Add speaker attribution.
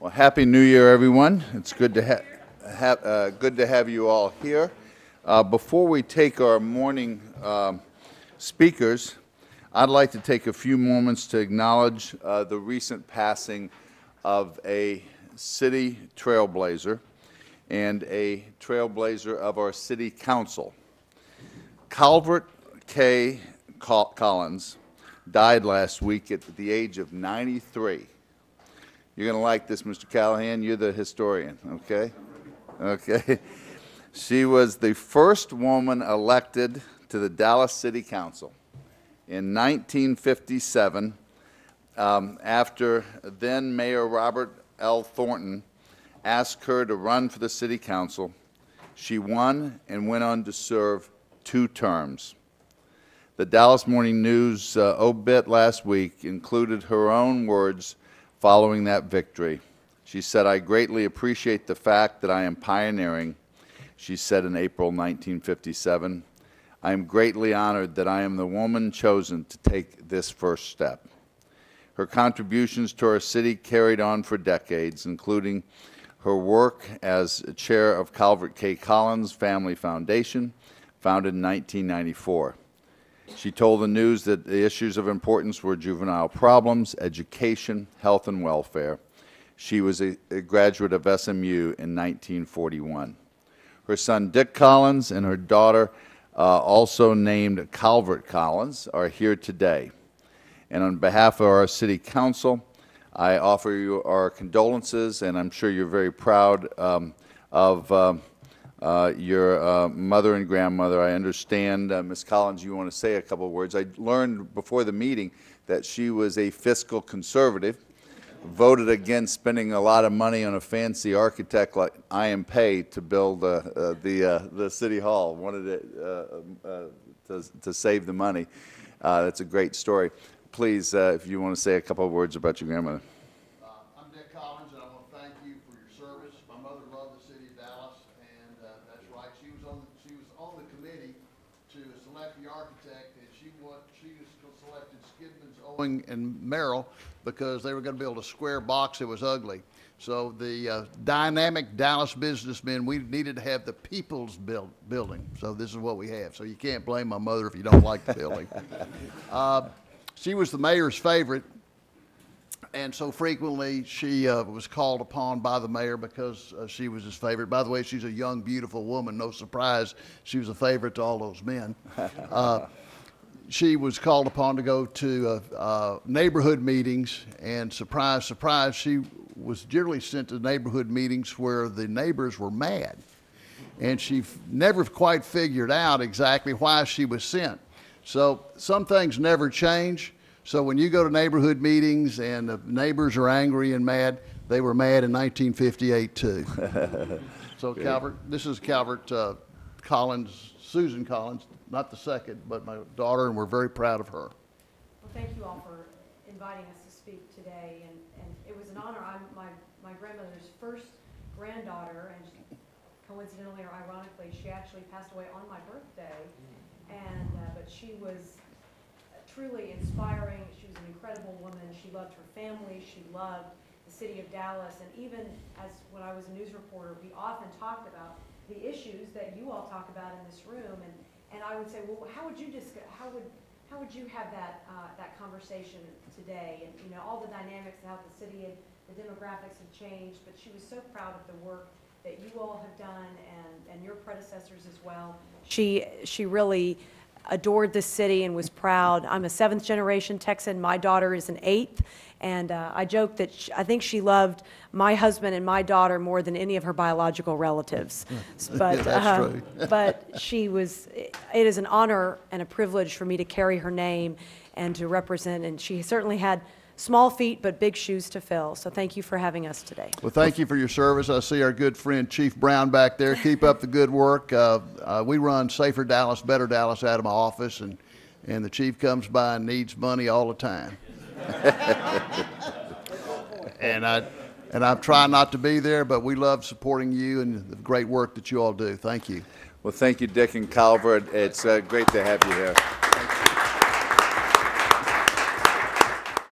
Speaker 1: Well, Happy New Year, everyone. It's good to have you all here. Before we take our morning speakers, I'd like to take a few moments to acknowledge the recent passing of a city trailblazer and a trailblazer of our city council. Calvert K. Collins died last week at the age of 93. You're going to like this, Mr. Callahan. You're the historian, okay? Okay. She was the first woman elected to the Dallas City Council in 1957 after then Mayor Robert L. Thornton asked her to run for the City Council. She won and went on to serve 2 terms. The Dallas Morning News obit last week included her own words following that victory. She said, "I greatly appreciate the fact that I am pioneering," she said in April 1957. "I am greatly honored that I am the woman chosen to take this first step." Her contributions to our city carried on for decades, including her work as chair of Calvert K. Collins Family Foundation, founded in 1994. She told the news that the issues of importance were juvenile problems, education, health, and welfare. She was a graduate of SMU in 1941. Her son, Dick Collins, and her daughter, also named Calvert Collins, are here today. And on behalf of our City Council, I offer you our condolences, and I'm sure you're very proud of your mother and grandmother. I understand, Ms. Collins, you want to say a couple of words. I learned before the meeting that she was a fiscal conservative, voted against spending a lot of money on a fancy architect like I am paid to build the City Hall, wanted to save the money. That's a great story. Please, if you want to say a couple of words about your grandmother.
Speaker 2: I'm Dick Collins, and I want to thank you for your service. My mother loved the city of Dallas, and that's right. She was on the committee to select the architect, and she selected Skidmans, Owing, and Merrill because they were going to build a square box that was ugly. So the dynamic Dallas businessmen, we needed to have the people's building. So this is what we have. So you can't blame my mother if you don't like the building. She was the mayor's favorite, and so frequently she was called upon by the mayor because she was his favorite. By the way, she's a young, beautiful woman. No surprise she was a favorite to all those men. She was called upon to go to neighborhood meetings, and surprise, surprise, she was generally sent to neighborhood meetings where the neighbors were mad. And she never quite figured out exactly why she was sent. So some things never change. So when you go to neighborhood meetings and the neighbors are angry and mad, they were mad in 1958 too. So Calvert, this is Calvert Collins, Susan Collins, not the second, but my daughter, and we're very proud of her.
Speaker 3: Well, thank you all for inviting us to speak today, and it was an honor. I'm my grandmother's first granddaughter, and coincidentally or ironically, she actually passed away on my birthday. And but she was truly inspiring. She was an incredible woman. She loved her family. She loved the city of Dallas. And even as when I was a news reporter, we often talked about the issues that you all talk about in this room. And I would say, well, how would you have that conversation today? And you know, all the dynamics and how the city and the demographics have changed. But she was so proud of the work that you all have done and your predecessors as well. She really adored this city and was proud. I'm a 7th generation Texan. My daughter is an 8th. And I joke that I think she loved my husband and my daughter more than any of her biological relatives. But,
Speaker 2: That's true.
Speaker 3: But it is an honor and a privilege for me to carry her name and to represent. And she certainly had small feet, but big shoes to fill. So thank you for having us today.
Speaker 2: Well, thank you for your service. I see our good friend Chief Brown back there. Keep up the good work. We run Safer Dallas, Better Dallas out of my office, and the chief comes by and needs money all the time. and I'm trying not to be there, but we love supporting you and the great work that you all do. Thank you.
Speaker 1: Well, thank you, Dick and Calvert. It's great to have you here.